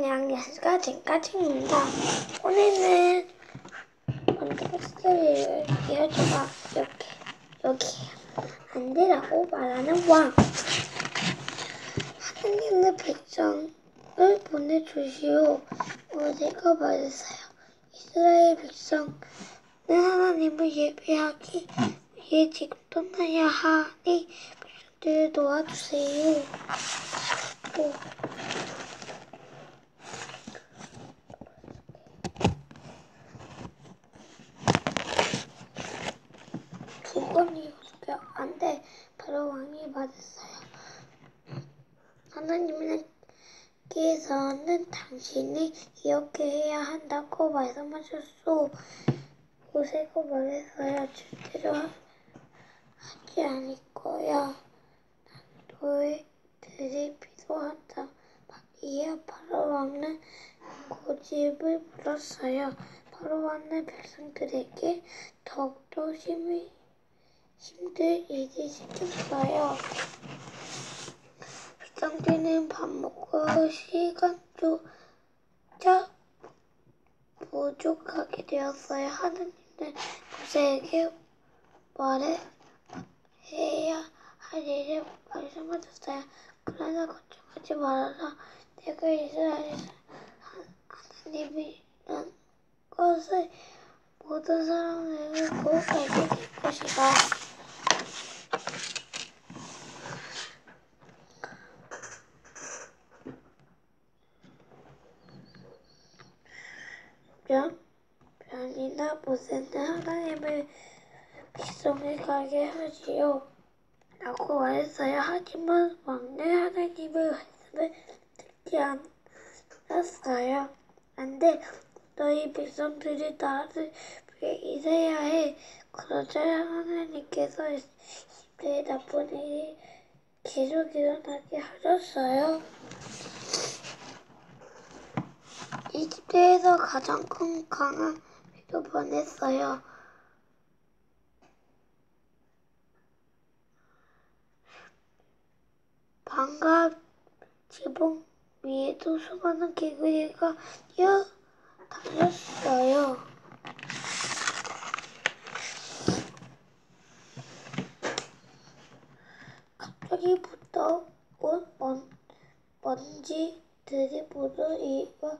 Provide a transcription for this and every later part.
그냥 예수가 지금까지입니다. 오늘은 먼저 스토리를 이어줘봐. 여기 안되라고 말하는 왕. 하나님의 백성을 보내주시오. 모세가 말했어요. 이스라엘 백성은 하나님을 예배하기 위해 지금 떠나야 하니 백성들을 도와주세요. 두건이 안돼. 바로 왕이 말했어요. 하나님께서는 당신이 이렇게 해야 한다고 말씀하셨소. 모세가 말했어요. 절대로 하지 않을 거야. 너희들이 필요하다. 이에 바로 왕은 고집을 부렸어요. 바로 왕은 백성들에게 더욱더 힘들 일을 시켰어요. 백성들은 밥 먹을 시간조차 부족하게 되었어요. 하나님은 모세에게 해야 할 일을 말씀하셨어요. 그러나 걱정하지 말아라. 내가 이스라엘에서 하나님이란 것을 모든 사람에게 꼭 알게 될 것이다. 변이나 모세는 하나님의 백성을 가게 하지요. 라고 말했어요. 하지만 왕은 하나님의 말씀을 듣지 않았어요. 안돼. 너희 백성들이 나를 위해 일해야 해. 그러자 하나님께서 이집트의 나쁜 일이 계속 일어나게 하셨어요. 이집트에서 가장 큰 강한 비도 보냈어요. 방과 지붕 위에도 수많은 개구리가 뛰어다녔어요. 갑자기 붙어온 먼지들이 모두 이와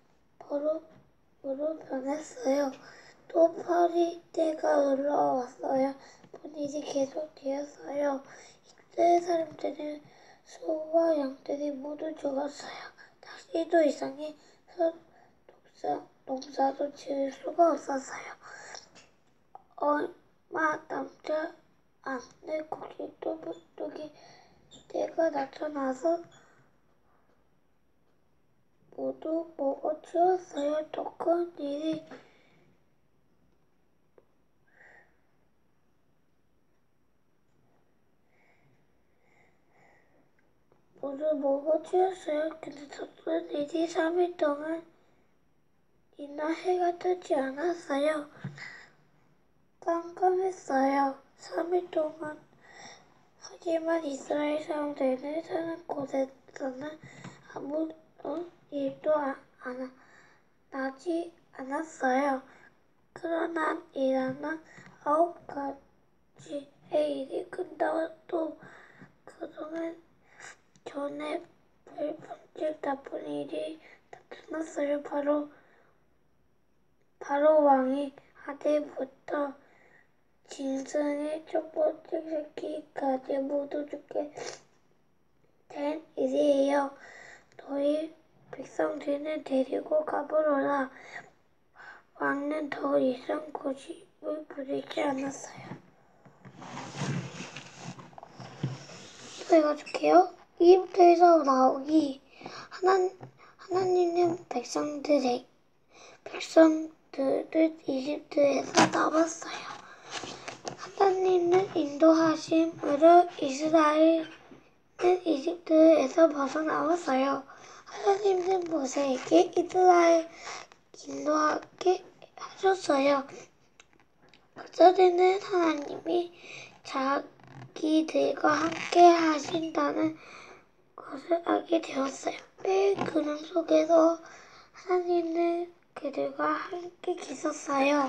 버릇으로 변했어요. 또 파리떼가 올라왔어요. 분위기 계속 되었어요. 이집트의 사람들은 소와 양들이 모두 죽었어요. 다시도 이상해서 농사도 지을 수가 없었어요. 얼마 남지 않을 고기도 물고기 때가 나타나서 모두 먹어치웠어요. 더 큰 일이 모두 먹어치웠어요. 근데 더 큰 일이 3일 동안이나 해가 뜨지 않았어요. 깜깜했어요. 3일 동안. 하지만 이스라엘 사람들은 사는 곳에서는 아무 일도 나지 않았어요. 그러나 일어난 9가지의 일이 끝나도 그동안 전에 불평집 나쁜 일이 나타났어요. 바로 왕이 아들부터 짐승의 첫 번째 새끼까지 모두 죽게 된 일이에요. 너희 백성들을 데리고 가보라. 왕은 더 이상 고집을 부리지 않았어요. 또 읽어줄게요. 이집트에서 나오기. 하나님은 백성들을 이집트에서 나왔어요. 하나님은 인도하심으로 이스라엘은 이집트에서 벗어나왔어요. 하나님은 모세에게 이스라엘 인도하게 하셨어요. 그전에는 하나님이 자기들과 함께 하신다는 것을 알게 되었어요. 매일 그림 속에서 하나님은 그들과 함께 계셨어요.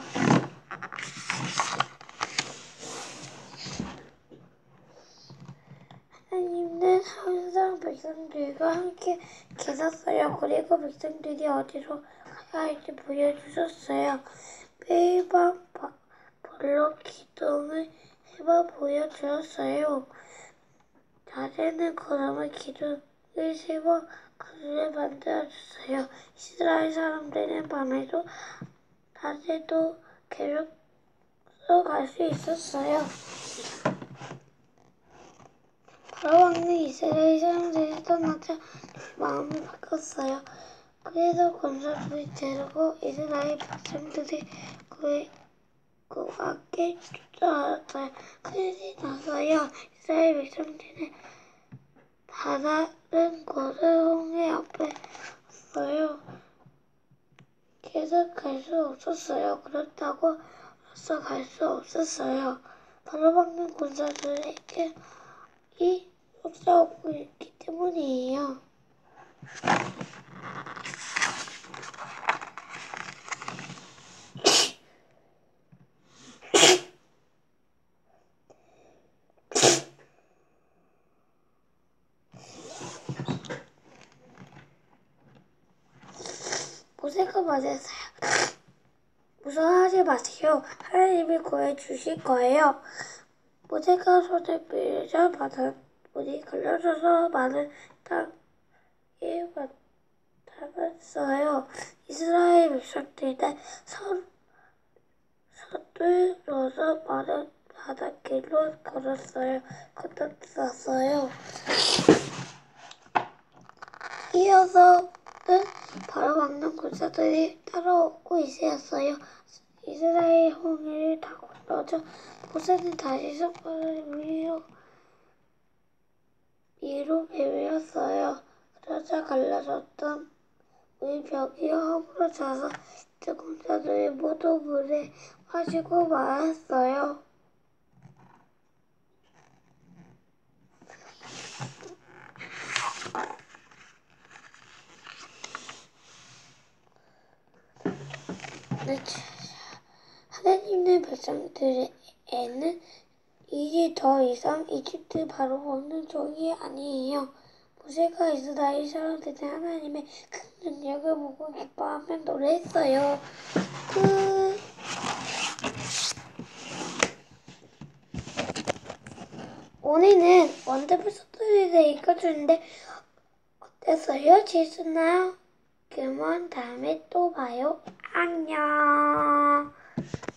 하나님은 항상 백성들과 함께 계셨어요. 그리고 백성들이 어디로 가야 할지 보여주셨어요. 매일 밤 벌로 기둥을 세워 보여주었어요. 낮에는 걸음을 기둥을 세워 그늘을 만들어줬어요. 이스라엘 사람들은 밤에도 낮에도 계속 갈 수 있었어요. 바로 왕은 이스라엘 사람들이 떠나자 마음이 바뀌었어요. 그래서 권사들이 데리고 이스라엘 백성들이 그 앞에 쫓아왔어요. 큰일이 났어요. 이스라엘 백성들은 다른 곳을 홍해 앞에 왔어요. 계속 갈 수 없었어요. 그렇다고 벌써 갈 수 없었어요. 바로 박는 군사들에게 쫓아오고 있기 때문이에요. 모세가 말했어요. 무서워하지 마세요. 하나님이 구해주실 거예요. 모세가 손을 빌려 바닷물이 갈라져서 많은 땅에 닿았어요. 이스라엘 백성들은 서둘러서 많은 바닷길로 걸었어요. 건넜어요. 이어서는 바로 막는 군사들이 따라오고 있었어요. 이스라엘 홍해를 다 건너자 모세는 다시 손발을 위로 베었어요. 그러자 갈라졌던 물벽이 허물어져서 이제 군사들이 모두 물에 빠지고 말았어요. 하나님의 백성들에는 이제 더 이상 이집트 바로 먹는 종이 아니에요. 모세가 이스라엘 사람들이 하나님의 큰 능력을 보고 기뻐하며 노래했어요. 오늘은 원더풀 스토리를 읽어주는데 어땠어요? 재밌었나요? 그러면 다음에 또 봐요. 안녕.